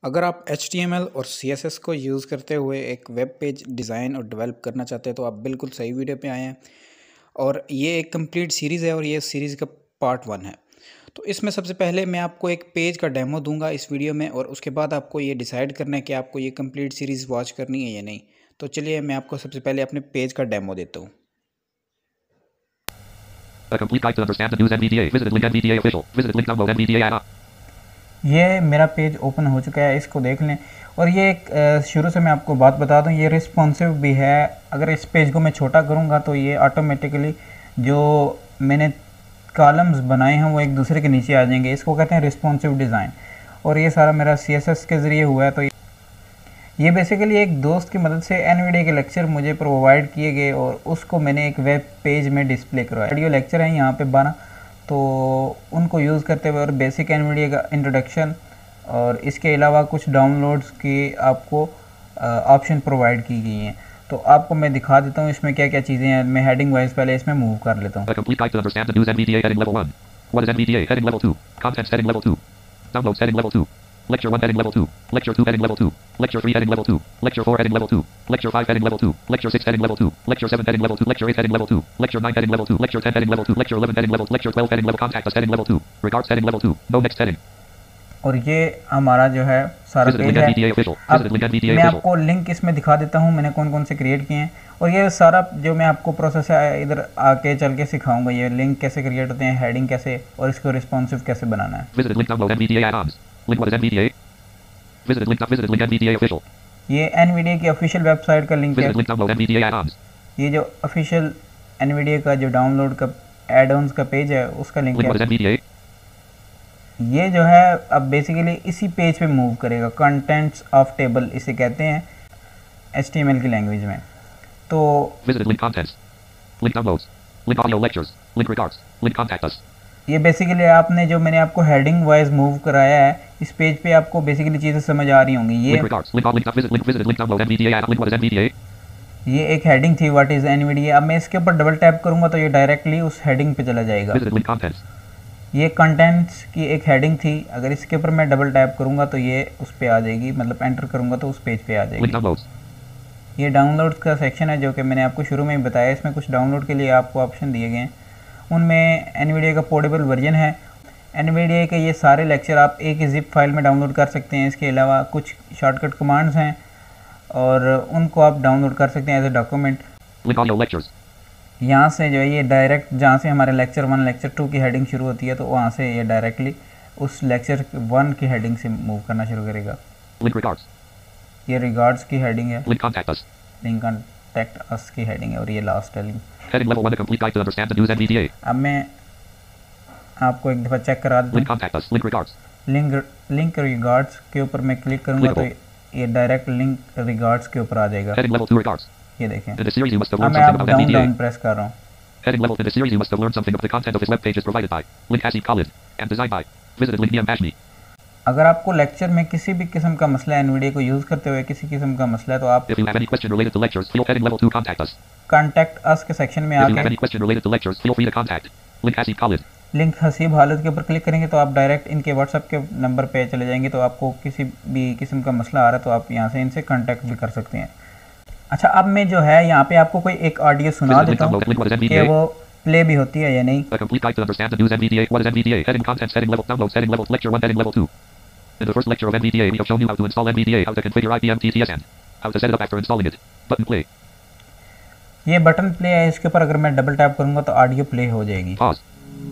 अगर आप HTML और CSS को यूज़ करते हुए एक वेब पेज डिज़ाइन और डेवलप करना चाहते हैं तो आप बिल्कुल सही वीडियो पे आए हैं। और ये एक कंप्लीट सीरीज़ है और ये सीरीज़ का पार्ट 1 है। तो इसमें सबसे पहले मैं आपको एक पेज का डेमो दूंगा इस वीडियो में, और उसके बाद आपको ये डिसाइड करना है कि आपको ये कंप्लीट सीरीज़ वॉच करनी है या नहीं। तो चलिए मैं आपको सबसे पहले अपने पेज का डेमो देता हूँ। A complete guide to understand the news NVDA. Visited link NVDA official. Visited link download NVDA app. ये मेरा पेज ओपन हो चुका है, इसको देख लें। और ये एक शुरू से मैं आपको बात बता दूं, ये रिस्पॉन्सिव भी है। अगर इस पेज को मैं छोटा करूंगा तो ये ऑटोमेटिकली जो मैंने कॉलम्स बनाए हैं वो एक दूसरे के नीचे आ जाएंगे। इसको कहते हैं रिस्पॉन्सिव डिज़ाइन। और ये सारा मेरा CSS के ज़रिए हुआ है। तो ये बेसिकली एक दोस्त की मदद से NVIDIA के लेक्चर मुझे प्रोवाइड किए गए और उसको मैंने एक वेब पेज में डिस्प्ले करवाया। ऑडियो लेक्चर हैं यहाँ पे 12, तो उनको यूज़ करते हुए और बेसिक NVIDIA का इंट्रोडक्शन और इसके अलावा कुछ डाउनलोड्स की आपको ऑप्शन प्रोवाइड की गई हैं। तो आपको मैं दिखा देता हूँ इसमें क्या क्या चीज़ें हैं। मैं हेडिंग वाइज पहले इसमें मूव कर लेता हूँ। A complete guide to understand the news NVDA heading level 1. What is NVDA? Heading level 2. Contents heading level 2. Downloads heading level 2. Lecture 1 heading level 2. Lecture 2 heading level 2. Lecture 3 heading level 2. Lecture 4 heading level 2. Lecture 5 heading level 2. Lecture 6 heading level 2. Lecture 7 heading level 2. Lecture 8 heading level 2. Lecture 9 heading level 2. Lecture 10 heading level 2. Lecture 11 heading level 2. Lecture 12 heading level. Contact us heading level 2. Regards heading level 2. No next heading. और ये हमारा जो है सारा page है। अब मैं आपको लिंक इसमें दिखा देता हूँ मैंने कौन कौन से क्रिएट किए हैं। और ये सारा जो मैं आपको प्रोसेस है इधर आके चल के सिखाऊंगा। ये लिंक कैसे क्रिएट होते हैं, हेडिंग कैसे, और इसको रिस्पॉन्सिव कैसे बनाना है। Visited link download NVDA add-ons. Link what is NVDA? Visited link NVDA official. ये NVIDIA की ऑफिशियल वेबसाइट का लिंक है। Visited link download NVDA add-ons. ये जो ऑफिशियल NVIDIA का जो डाउनलोड का एड-ऑन्स का पेज है उसका लिंक Link what is है। NVDA? ये जो है अब बेसिकली इसी पेज पे मूव करेगा। कंटेंट्स ऑफ टेबल इसे कहते हैं HTML की लैंग्वेज में। तो Visited link contents. Link downloads. Link audio lectures. Link regards. Link contact us. ये बेसिकली आपने जो मैंने आपको हेडिंग वाइज मूव कराया है इस पेज पे आपको बेसिकली चीज़ें समझ आ रही होंगी। ये Link regards. Link on link visited link download NVDA add. Link what is NVDA? ये एक हेडिंग थी व्हाट इज़ NVIDIA। अब मैं इसके ऊपर डबल टैप करूंगा तो ये डायरेक्टली उस हेडिंग पे चला जाएगा। Visited link contents. ये कंटेंट्स की एक हेडिंग थी। अगर इसके ऊपर मैं डबल टैप करूंगा तो ये उस पे आ जाएगी, मतलब एंटर करूंगा तो उस पेज पे आ Link जाएगी। downloads. ये डाउनलोड्स का सेक्शन है जो कि मैंने आपको शुरू में ही बताया। इसमें कुछ डाउनलोड के लिए आपको ऑप्शन दिए गए हैं। उनमें NVIDIA का पोर्टेबल वर्जन है। NVIDIA के ये सारे लेक्चर आप एक ही ज़िप फाइल में डाउनलोड कर सकते हैं। इसके अलावा कुछ शॉर्टकट कमांड्स हैं और उनको आप डाउनलोड कर सकते हैं as a document. Link audio lectures. यहाँ से जो है ये डायरेक्ट जहाँ से हमारे लेक्चर 1 लेक्चर 2 की हेडिंग शुरू होती है तो वहाँ से ये डायरेक्टली उस लेक्चर 1 की हेडिंग से मूव करना शुरू करेगा। Link regards. ये रिगार्ड्स की हेडिंग है। Link contact us. Link contact us की हेडिंग है और ये लास्ट है link. Heading level 1 a complete guide to understand the news NVDA. अब मैं आपको एक दफ़ा चेक करा देता Link हूँ। contact us. Link regards. Link regards के ऊपर मैं क्लिक करूँगा तो ये डायरेक्ट लिंक रिगार्ड्स के ऊपर आ जाएगा। Heading level 2 regards. ये देखें। In this series you must have अब learned मैं something आप about डाउन NVDA. प्रेस कर रहा हूँ। Heading level in this series you must have learned something of the content of this web page is provided by. Link Hasib Khalid. And designed by. Visited link Niam Hashmi. अगर आपको lecture में किसी भी किस्म का मसला है, NVIDIA को यूज़ करते हुए किसी किस्म का मसला है तो आप If you have any question related to lectures, feel heading level 2 contact us. Contact us के सेक्शन में If you have आके any question related to lectures, feel free to contact. Link Hasib Khalid. Link Hasib हालत के ऊपर click करेंगे तो आप direct इनके व्हाट्सएप के नंबर पे चले जाएंगे। तो आपको किसी भी किस्म का मसला आ रहा है तो आप यहाँ से इनसे कांटेक्ट भी कर सकते हैं। अच्छा, अब मैं जो है यहाँ पे आपको कोई एक ऑडियो सुना देता हूँ कि वो प्ले भी होती है या नहीं। A complete guide to understand the news NVDA. What is NVDA? Heading contents, heading level, downloads, heading level, lecture 1, heading level 2. In the first lecture of NVDA, we have shown you how to install NVDA, how to configure IBM TTSN, how to set it up after installing it. Button play. ये button play है, इसके ऊपर अगर मैं double tap करूँगा तो audio play हो जाएगी। Pause.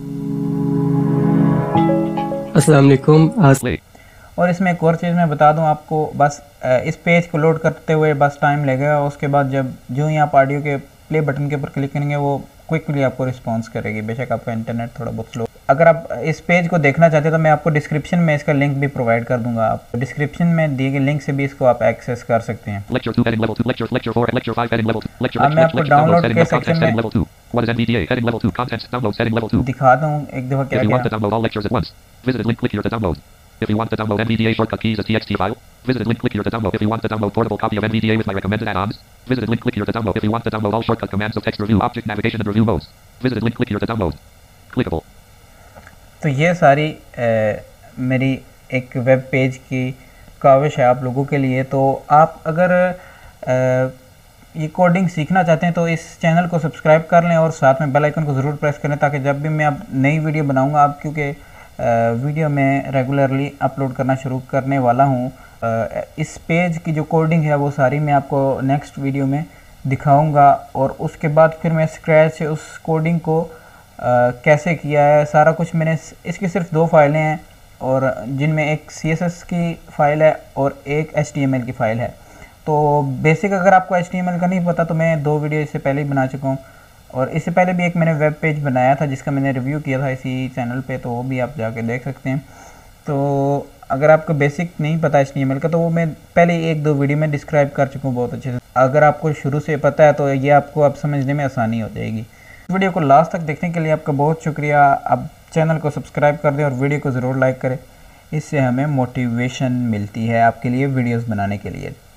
अस्सलाम वालेकुम। Play. और इसमें एक और चीज़ मैं बता दूं आपको, बस इस पेज को लोड करते हुए बस टाइम लगेगा। उसके बाद जब जो ही आप ऑडियो के प्ले बटन के ऊपर क्लिक करेंगे वो क्विकली आपको रिस्पॉन्स करेगी। बेशक आपका इंटरनेट थोड़ा बहुत स्लो। अगर आप इस पेज को देखना चाहते हैं तो मैं आपको डिस्क्रिप्शन में इसका लिंक भी प्रोवाइड कर दूंगा। आप डिस्क्रिप्शन में दिए गए लिंक से भी इसको आप एक्सेस कर सकते हैं। Lecture 2 heading level 2, lecture 4, lecture 5 heading level 2, lecture अब मैं आपको डाउनलोड के contents सेक्शन heading में level 2. What is NVDA? Heading level 2, contents, downloads, heading level 2. दिखा दूँ एक दफ़ा क्या If you want to क्या। download all lectures at once, visited link click here to download. If you want to download NVDA shortcut keys as TXT file, visited link click here to download. If you want to download portable copy of NVDA with my recommended add-ons, visited link click here to download. If you want to download all shortcut commands of text review, object navigation and review modes, visited link click here to download. Clickable. तो ये सारी मेरी एक web page की काविश है आप लोगों के लिए। तो आप अगर ये कोडिंग सीखना चाहते हैं तो इस चैनल को सब्सक्राइब कर लें और साथ में बेल आइकन को ज़रूर प्रेस करें, ताकि जब भी मैं अब नई वीडियो बनाऊंगा, आप क्योंकि वीडियो में रेगुलरली अपलोड करना शुरू करने वाला हूं, इस पेज की जो कोडिंग है वो सारी मैं आपको नेक्स्ट वीडियो में दिखाऊंगा। और उसके बाद फिर मैं स्क्रैच से उस कोडिंग को कैसे किया है सारा कुछ मैंने, इसकी सिर्फ 2 फाइलें हैं और जिनमें एक CSS की फ़ाइल है और एक HTML की फ़ाइल है। तो बेसिक अगर आपको HTML का नहीं पता तो मैं 2 वीडियो इससे पहले ही बना चुका हूँ, और इससे पहले भी एक मैंने वेब पेज बनाया था जिसका मैंने रिव्यू किया था इसी चैनल पे, तो वो भी आप जाके देख सकते हैं। तो अगर आपको बेसिक नहीं पता HTML का तो वो मैं पहले 1-2 वीडियो में डिस्क्राइब कर चुका हूँ बहुत अच्छे से। अगर आपको शुरू से पता है तो ये आपको अब समझने में आसानी हो जाएगी। वीडियो को लास्ट तक देखने के लिए आपका बहुत शुक्रिया। आप चैनल को सब्सक्राइब कर दें और वीडियो को ज़रूर लाइक करें, इससे हमें मोटिवेशन मिलती है आपके लिए वीडियोस बनाने के लिए।